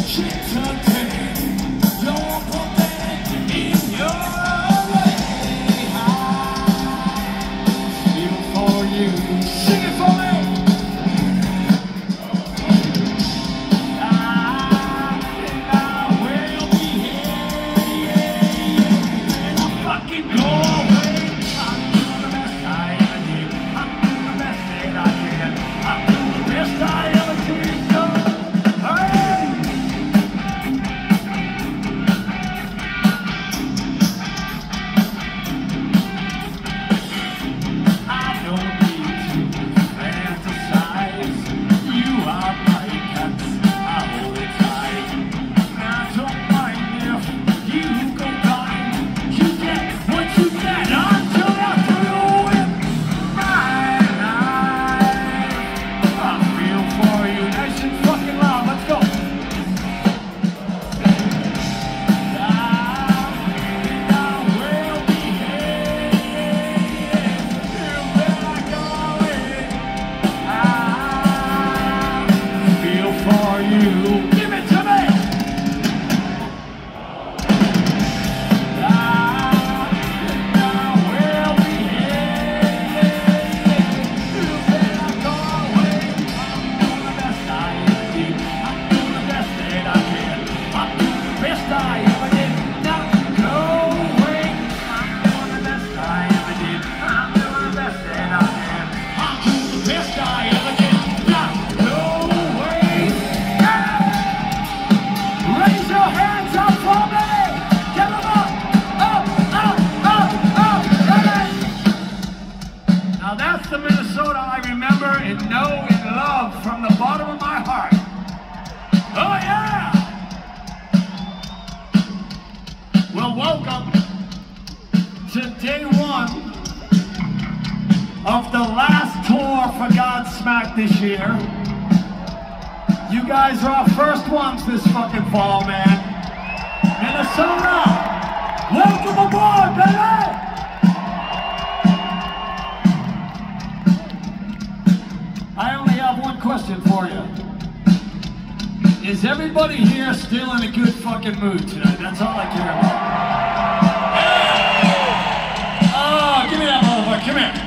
of the last tour for Godsmack this year. You guys are our first ones this fucking fall, man. Minnesota, welcome aboard, baby! I only have one question for you. Is everybody here still in a good fucking mood tonight? That's all I care about. Oh, give me that motherfucker, come here.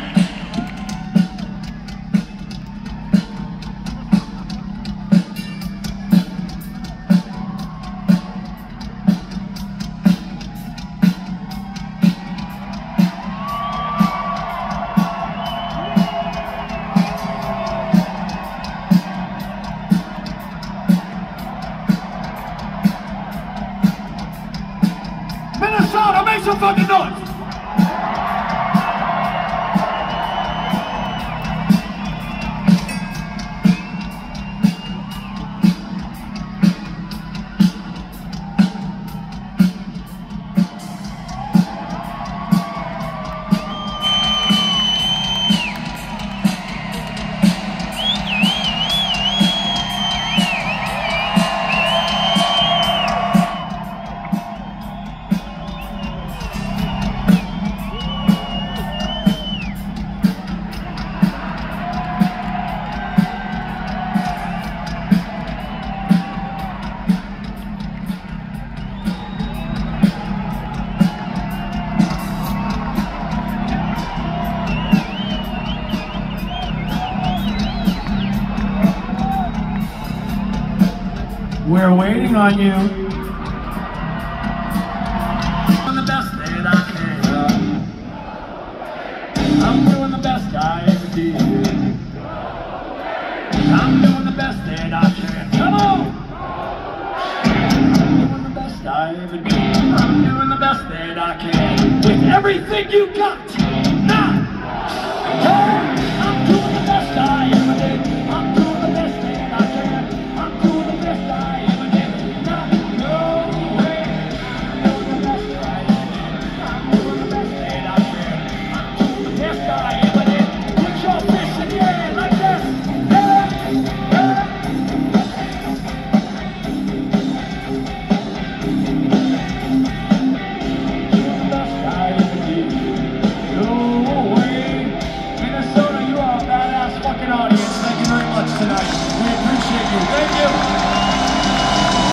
Minnesota, make some fucking noise! We're waiting on you. I'm the best that I can. I'm doing the best I ever did. I'm doing the best that I can. Come on! I'm doing the best I ever did. I'm doing the best that I can. With everything you got. Now! I'm doing the best I ever did. I'm doing the best that I can. I'm doing the best I ever did. Not no way. I'm doing the best I ever did. I'm doing the best that I can. I'm doing the best I ever did. Put your fists in the air like this. Hey, hey. Doing the best I ever did. No way. Minnesota, you are a badass fucking audience. Thank you very much tonight. We appreciate you. Thank you.